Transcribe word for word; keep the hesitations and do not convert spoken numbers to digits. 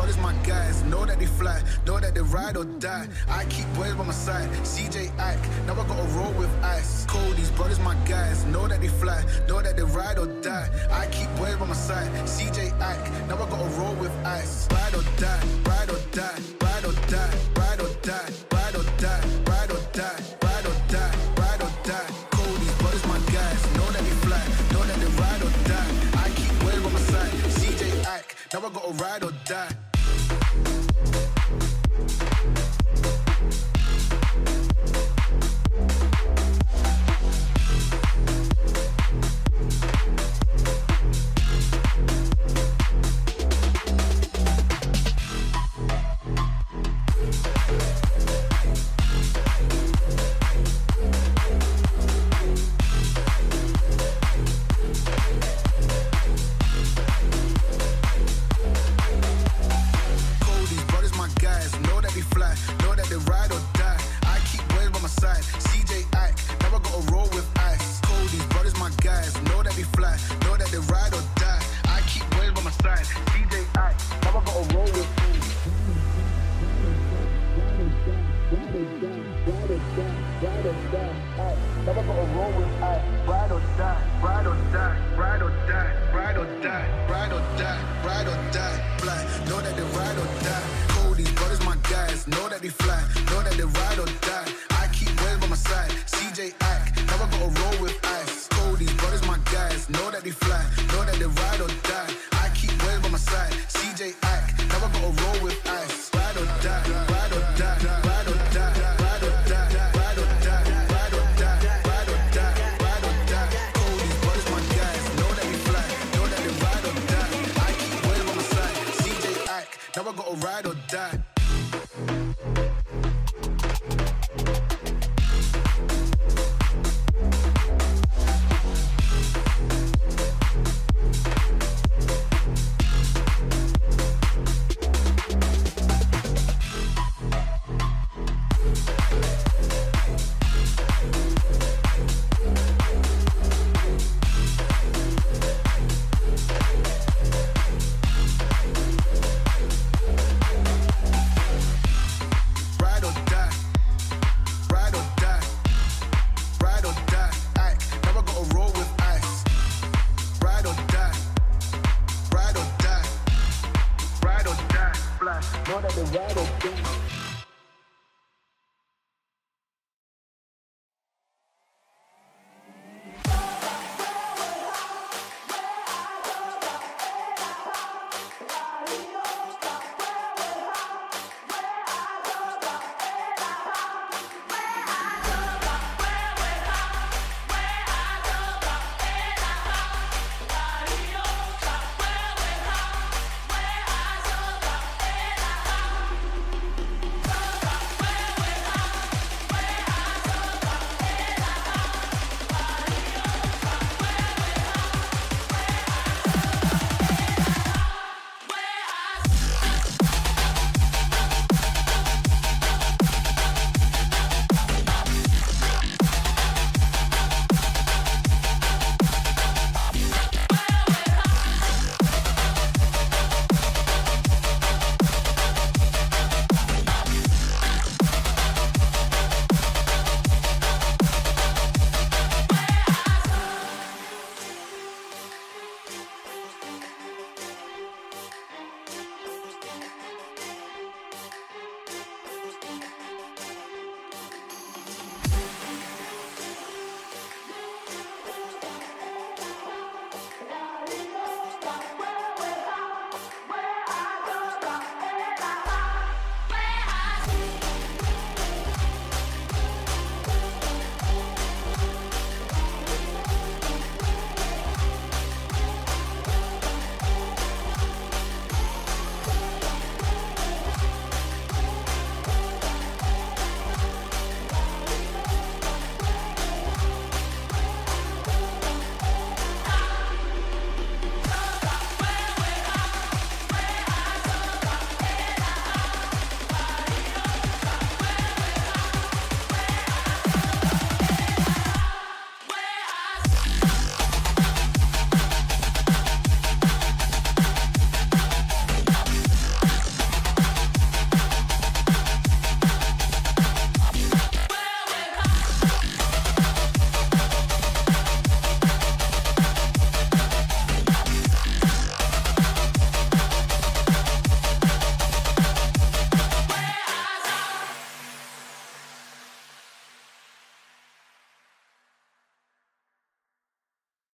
brothers my guys, know that they fly, know that they ride or die. I keep boys by my side, C J Ike, now I gotta roll with ice. Cody's brothers my guys, know that they fly, know that they ride or die. I keep boys by my side, C J Ike, now I gotta roll with ice. Ride or die, ride or die, ride or die, ride or die, ride or die, ride or die, ride or die, ride or die. Cody's brothers my guys, know that they fly, know that they ride or die. I keep boys by my side, C J Ike, now I gotta ride or die. Now I gotta ride or die. Know that they ride or die.